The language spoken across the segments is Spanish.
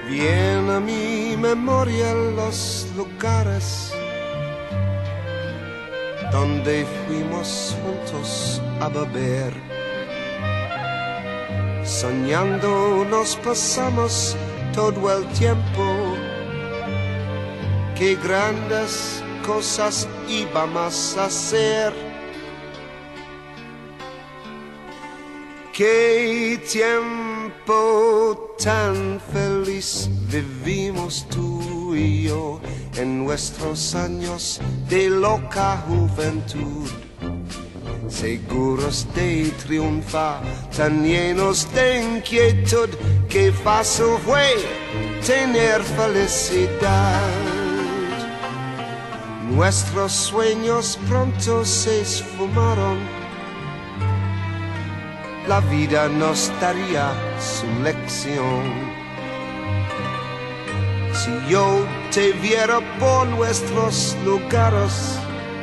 Vienen a mi memoria los lugares donde fuimos juntos a beber. Soñando nos pasamos todo el tiempo, qué grandes cosas íbamos a hacer. Qué tiempo tan feliz vivimos tú y yo en nuestros años de loca juventud, seguros de triunfar, tan llenos de inquietud, que fácil fue tener felicidad. Nuestros sueños pronto se esfumaron, la vida nos daría su lección. Si yo te viera por nuestros lugares,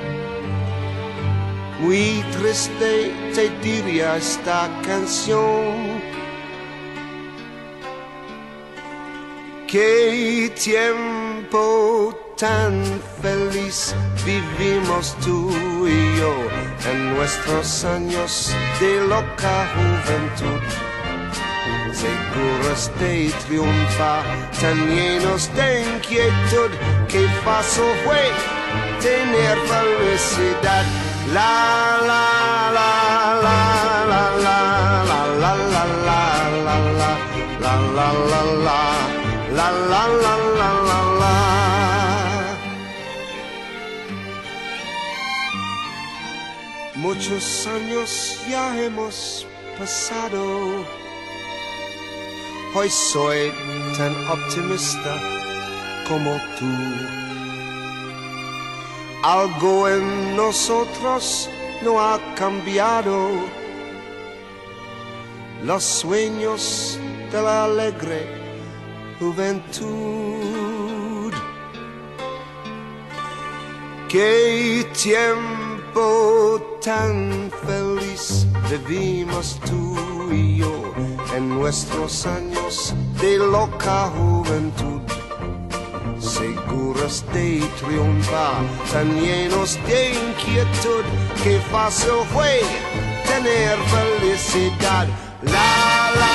muy triste te diría esta canción. Qué tiempo tan feliz vivimos tú y yo en nuestros años de loca juventud, seguros de triunfar, tan llenos de inquietud, que fácil fue tener felicidad. La la la la la la la la la la la la la la la la la la. Muchos años ya hemos pasado, hoy soy tan optimista como tú. Algo en nosotros no ha cambiado, los sueños de la alegre juventud. Qué tiempo tan feliz vivimos tú y yo en nuestros años de loca juventud, seguros de triunfar, tan llenos de inquietud, que fácil fue tener felicidad. La la